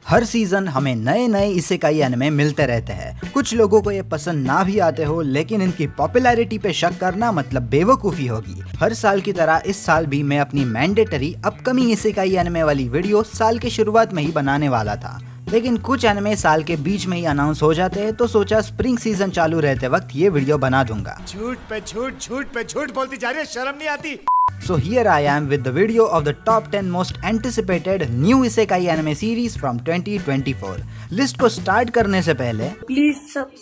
हर season हमें नए नए इसेकाई एनिमे मिलते रहते हैं। कुछ लोगों को ये पसंद ना भी आते हो, लेकिन इनकी पॉपुलैरिटी पे शक करना मतलब बेवकूफ़ी होगी। हर साल की तरह इस साल भी मैं अपनी मैंडेटरी अपकमिंग इसेकाई एनिमे वाली वीडियो साल के शुरुआत में ही बनाने वाला था, लेकिन कुछ एनिमे साल के बीच में ही अनाउंस हो जाते हैं, तो सोचा स्प्रिंग सीजन चालू रहते वक्त ये वीडियो बना दूंगा। झूठ पे झूठ बोलती जा रही है, शर्म नहीं आती। So here I am with the video of the top 10 most anticipated new isekai anime series from 2024. List को स्टार्ट करने से पहले प्लीज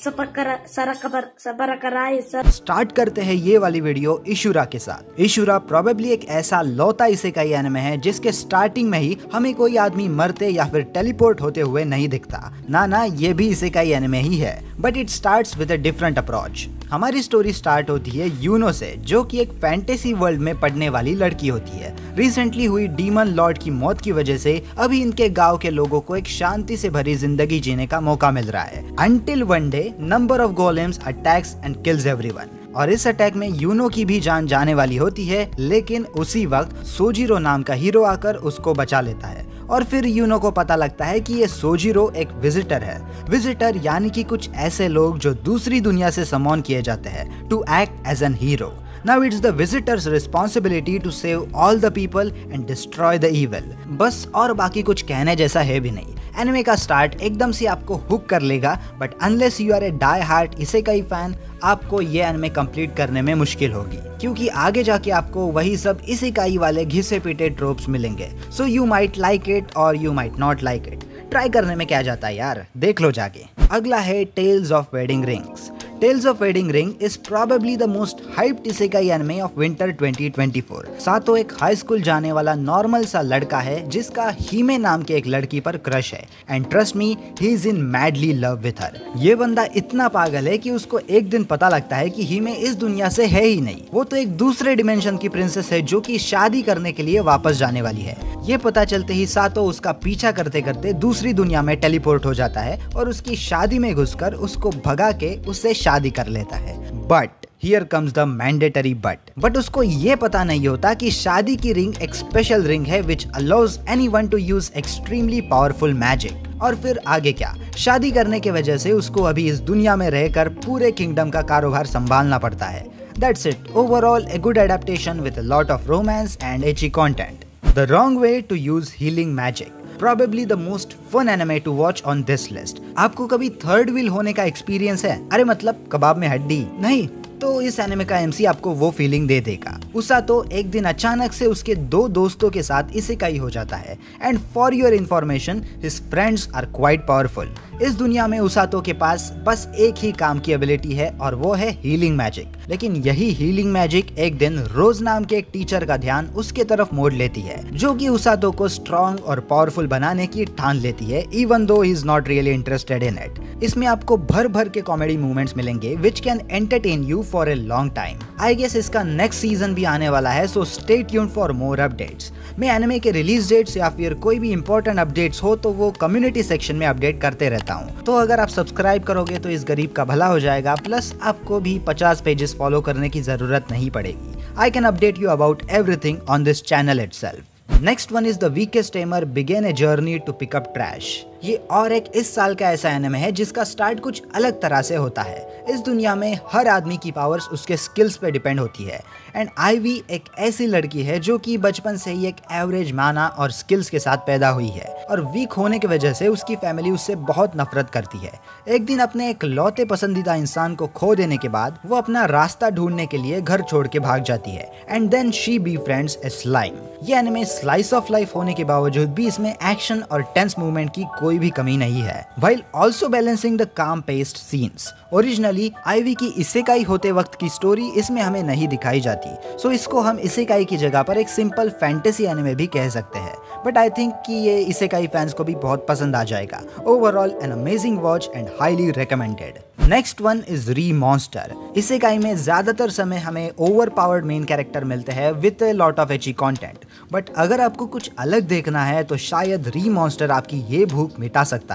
सबर कराए सर। स्टार्ट करते हैं ये वाली वीडियो इशुरा के साथ। इशुरा प्रोबेबली एक ऐसा लौता इसेकाई एनिमे है जिसके स्टार्टिंग में ही हमें कोई आदमी मरते या फिर टेलीपोर्ट होते हुए नहीं दिखता। ना ये भी इसेकाई एनिमे ही है, but it starts with a different approach. हमारी स्टोरी स्टार्ट होती है यूनो से, जो कि एक फैंटेसी वर्ल्ड में पढ़ने वाली लड़की होती है। रिसेंटली हुई डीमन लॉर्ड की मौत की वजह से अभी इनके गांव के लोगों को एक शांति से भरी जिंदगी जीने का मौका मिल रहा है, until one day number of golems attacks and kills everyone. और इस अटैक में यूनो की भी जान जाने वाली होती है, लेकिन उसी वक्त सोजिरो नाम का हीरो आकर उसको बचा लेता है। और फिर यूनो को पता लगता है कि ये सोजिरो एक विजिटर है। विजिटर यानी कि कुछ ऐसे लोग जो दूसरी दुनिया से समॉन किए जाते हैं to act as an hero. Now it's the visitor's responsibility to save all the people and destroy the evil. बस और बाकी कुछ कहने जैसा है भी नहीं। एनिमे का स्टार्ट एकदम से आपको हुक कर लेगा, but unless you are a die hard isekai fan, आपको ये एनिमे कंप्लीट करने में मुश्किल होगी, क्योंकि आगे जाके आपको वही सब इसेकाई वाले घिसे पीटे ट्रोप्स मिलेंगे। So you might like it और you might not like it. Try करने में क्या जाता है यार, देख लो जाके। अगला है tales of wedding rings. Tales of Wedding Ring is probably the most hyped isekai anime of winter 2024. सातो एक हाई स्कूल जाने वाला नॉर्मल सा लड़का है जिसका हीमे नाम के एक लड़की पर क्रश है, and trust me, he is in madly love with her. ये बंदा इतना पागल है कि उसको एक दिन पता लगता है कि हीमे इस दुनिया से है ही नहीं, वो तो एक दूसरे डिमेंशन की प्रिंसेस है जो कि शादी करने के लिए वापस जाने वाली है। ये पता चलते ही सातो उसका पीछा करते करते दूसरी दुनिया में टेलीपोर्ट हो जाता है और उसकी शादी में घुसकर उसको भगा के उससे शादी कर लेता है। But here comes the mandatory but उसको ये पता नहीं होता कि शादी की रिंग एक स्पेशल रिंग है which allows anyone to use extremely powerful magic. और फिर आगे क्या, शादी करने की वजह से उसको अभी इस दुनिया में रहकर पूरे किंगडम का कारोबार संभालना पड़ता है। That's it. Overall, a good adaptation with a lot of romance and ecchi content. The wrong way to use healing magic. Probably the most fun anime to watch on this list. आपको कभी third wheel होने का experience है? अरे मतलब कबाब में हड्डी नहीं, तो इस एनिमे का एमसी आपको वो फीलिंग दे देगा। उसातो एक दिन अचानक से उसके दो दोस्तों के साथ इसेकाई हो जाता है, and for your information his friends are quite powerful. इस दुनिया में उसातो के पास बस एक ही काम की एबिलिटी है और वो है हीलिंग मैजिक। लेकिन यही हीलिंग मैजिक एक दिन रोज नाम के एक टीचर का ध्यान उसके तरफ मोड़ लेती है, जो कि उसातो को स्ट्रॉन्ग और पावरफुल बनाने की ठान लेती है, even though he is not really interested in it. इसमें आपको भर भर के कॉमेडी मूवमेंट्स मिलेंगे which can entertain you for a long time. I guess इसका नेक्स्ट सीजन भी आने वाला है, so stay tuned for more updates. मैं एनिमे के रिलीज डेट्स या फिर कोई भी इंपॉर्टेंट अपडेट्स हो तो वो कम्युनिटी सेक्शन में अपडेट करते रहता हूँ, तो अगर आप सब्सक्राइब करोगे तो इस गरीब का भला हो जाएगा, प्लस आपको भी 50 पेजेस फॉलो करने की जरूरत नहीं पड़ेगी। I can update you about everything on this channel itself. Next one is the weakest tamer began a journey to pick up trash. ये और एक इस साल का ऐसा एनिमे है जिसका स्टार्ट कुछ अलग तरह से होता है। इस दुनिया में हर आदमी की पावर्स उसके स्किल्स पे डिपेंड होती है, एंड आईवी एक ऐसी लड़की है जो कि बचपन से ही एक एवरेज माना और स्किल्स के साथ पैदा हुई है, और वीक होने की वजह से उसकी फैमिली उससे बहुत नफरत करती है। एक दिन अपने एक लौते पसंदीदा इंसान को खो देने के बाद वो अपना रास्ता ढूंढने के लिए घर छोड़ के भाग जाती है, and then she befriends a slime. ये एनिमे स्लाइस ऑफ लाइफ होने के बावजूद भी इसमें एक्शन और टेंस मूवमेंट की कोई भी कमी नहीं है, while also balancing the calm paced scenes. Originally आईवी की इसेकाई होते वक्त की स्टोरी इसमें हमें नहीं दिखाई जाती, सो इसको हम इसेकाई की जगह पर एक सिंपल फैंटेसी एनिमे भी कह सकते हैं, बट आई थिंक कि ये इसेकाई फैंस को भी बहुत पसंद आ जाएगा। Overall an amazing watch and highly recommended. Next one is re monster. Isekai में ज्यादातर समय हमें ओवर पावर्ड मेन कैरेक्टर मिलते हैं with a lot of ecchi content, but अगर आपको कुछ अलग देखना है तो शायद री मॉन्स्टर आपकी ये भूख मिटा सकता है।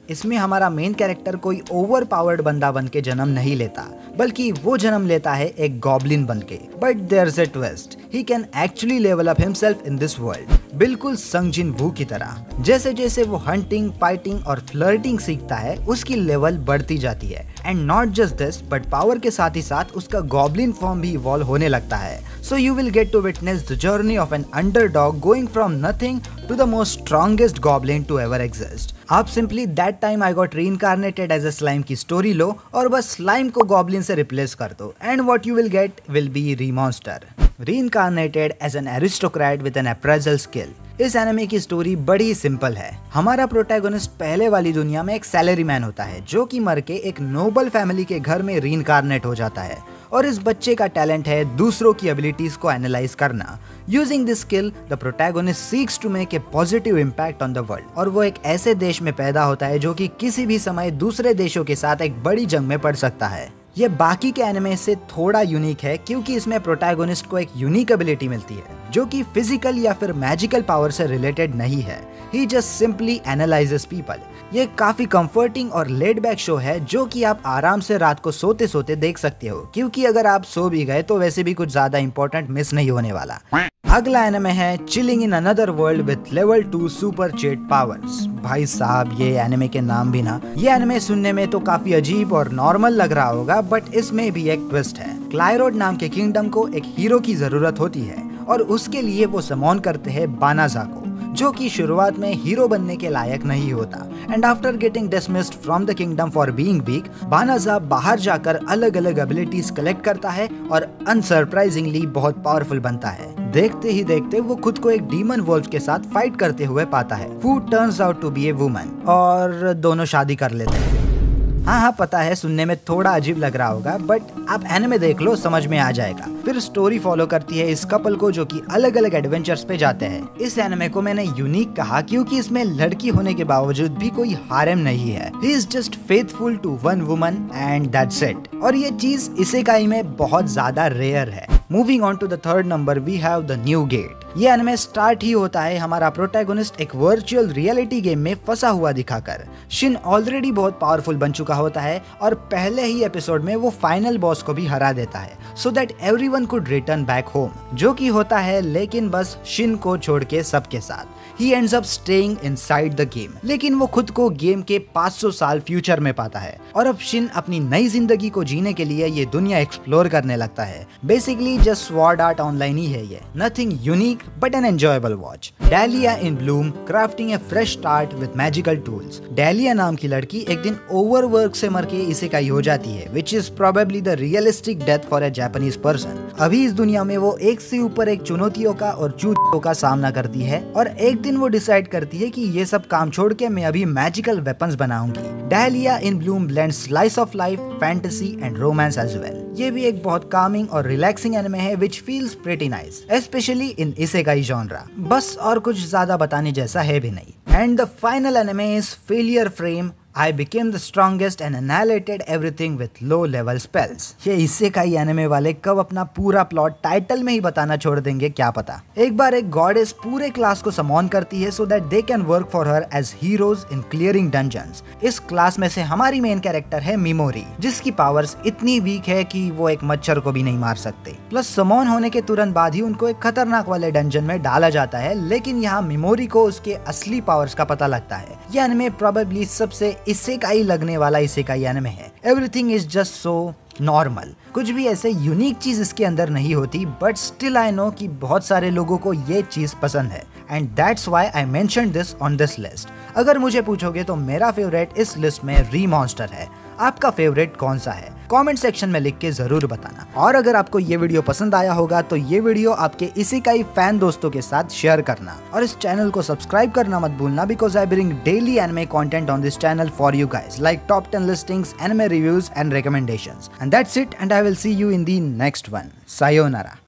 इसमें हमारा मेन कैरेक्टर कोई ओवर पावर्ड बंदा बन के जन्म नहीं लेता, बल्कि वो जन्म लेता है एक गॉब्लिन बन के। But there's a twist, he can actually level up himself in this world, बिल्कुल संग जिन वू की तरह। जैसे जैसे वो हंटिंग, फाइटिंग और फ्लर्टिंग सीखता है, उसकी लेवल बढ़ती जाती है। And not just this, but power के साथ ही साथ उसका गॉब्लिन फॉर्म भी इवॉल्व होने लगता है। So you will get to witness the journey of an underdog going from nothing to the most strongest goblin to ever exist. आप simply that time I got reincarnated as a slime की story लो और बस slime को goblin से replace कर दो, and what you will get will be re monster reincarnated as an aristocrat with an appraisal skill. इस एनिमे की स्टोरी बड़ी सिंपल है। हमारा प्रोटैगोनिस्ट पहले वाली दुनिया में एक सैलरी मैन होता है जो कि मर के एक नोबल फैमिली के घर में रीइंकार्नेट हो जाता है, और इस बच्चे का टैलेंट है दूसरों की एबिलिटीज को एनालाइज करना। Using this skill the protagonist seeks to make a positive impact on the world, और वो एक ऐसे देश में पैदा होता है जो कि किसी भी समय दूसरे देशों के साथ एक बड़ी जंग में पड़ सकता है। ये बाकी के एनिमे से थोड़ा यूनिक है क्योंकि इसमें प्रोटैगोनिस्ट को एक यूनिक एबिलिटी मिलती है जो कि फिजिकल या फिर मैजिकल पावर से रिलेटेड नहीं है। He just simply analyses people. ये काफी कंफर्टिंग और लेड बैक शो है जो कि आप आराम से रात को सोते सोते देख सकते हो, क्योंकि अगर आप सो भी गए तो वैसे भी कुछ ज्यादा इंपॉर्टेंट मिस नहीं होने वाला। अगला एनिमे है chilling in another world with level 2 super jet powers. भाई साहब, ये एनिमे के नाम भी ना, ये एनिमे सुनने में तो काफी अजीब और नॉर्मल लग रहा होगा, बट इसमें भी एक ट्विस्ट है। क्लाइरोड नाम के किंगडम को एक हीरो की जरूरत होती है और उसके लिए वो समॉन करते हैं बानाजा को, जो कि शुरुआत में हीरो बनने के लायक नहीं होता। And after getting dismissed from the kingdom for being weak, Banaza बाहर जाकर अलग अलग एबिलिटीज कलेक्ट करता है और अनसरप्राइजिंगली बहुत पावरफुल बनता है। देखते ही देखते वो खुद को एक डीमन वोल्फ के साथ फाइट करते हुए पाता है, who turns out to be a woman, और दोनों शादी कर लेते हैं। हाँ, पता है सुनने में थोड़ा अजीब लग रहा होगा, बट आप एनिमे देख लो, समझ में आ जाएगा। फिर स्टोरी फॉलो करती है इस कपल को जो कि अलग अलग एडवेंचर्स पे जाते हैं। इस एनिमे को मैंने यूनिक कहा क्योंकि इसमें लड़की होने के बावजूद भी कोई हारेम नहीं है। He is just faithful to one woman and that's it, और ये चीज इसेकाई में बहुत ज्यादा रेयर है। Moving on to the third number, we have the new gate. ये एनिमे स्टार्ट ही होता है हमारा प्रोटैगोनिस्ट एक वर्चुअल रियलिटी गेम में फंसा हुआ दिखाकर। शिन ऑलरेडी बहुत पावरफुल बन चुका होता है और पहले ही एपिसोड में वो फाइनल बॉस को भी हरा देता है, so that everyone could return back home, जो कि होता है लेकिन बस शिन को छोड़ के सबके साथ। He ends up staying inside the game, लेकिन वो खुद को गेम के 500 साल फ्यूचर में पाता है, और अब शिन अपनी नई जिंदगी को जीने के लिए ये दुनिया एक्सप्लोर करने लगता है। Basically just sword art online ही है ये, nothing unique but an enjoyable watch. Dahlia in bloom, crafting a fresh start with magical tools. Dahlia नाम की लड़की एक दिन ओवरवर्क से मर के इसेकाई हो जाती है, which is probably the realistic death for a Japanese person. अभी इस दुनिया में वो एक से ऊपर एक चुनौतियों का और चूतियों का सामना करती है, और एक दिन वो डिसाइड करती है कि ये सब काम छोड़ के मैं अभी मैजिकल वेपन्स बनाऊंगी। Dahlia in bloom blends slice of life, fantasy and romance as well. ये भी एक बहुत कामिंग और रिलैक्सिंग एनिमे है which feels pretty nice, especially in isekai genre. बस और कुछ ज्यादा बताने जैसा है भी नहीं। And the final anime is Failure Frame. I became the strongest and annihilated everything with low level spells. ये इसेकाई एनिमे वाले कब अपना पूरा प्लॉट टाइटल में ही बताना छोड़ देंगे क्या पता। एक बार एक गॉडेस पूरे क्लास को समॉन करती है so that they can work for her as heroes in clearing dungeons. इस क्लास में से हमारी मेन कैरेक्टर है मिमोरी, जिसकी पावर्स इतनी वीक है कि वो एक मच्छर को भी नहीं मार सकते। प्लस समॉन होने के तुरंत बाद ही उनको एक खतरनाक वाले डंजन में डाला जाता है, लेकिन यहाँ मिमोरी को उसके असली पावर्स का पता लगता है। यह एनिमे प्रोबेबली सबसे इसेकाई लगने वाला इसेकाई एनिमे है। Everything is just so normal, कुछ भी ऐसे यूनिक चीज इसके अंदर नहीं होती, बट स्टिल आई नो कि बहुत सारे लोगों को ये चीज पसंद है, and that's why I mentioned this on this list. अगर मुझे पूछोगे तो मेरा फेवरेट इस लिस्ट में रीमॉन्स्टर है। आपका फेवरेट कौन सा है? कमेंट सेक्शन में लिख के जरूर बताना। और अगर आपको ये वीडियो पसंद आया होगा तो ये वीडियो आपके इसेकाई फैन दोस्तों के साथ शेयर करना, और इस चैनल को सब्सक्राइब करना मत भूलना, because I bring daily anime content on this channel for you guys, like top 10 listings, anime reviews and recommendations. And that's it, and I will see you in the next one. Sayonara.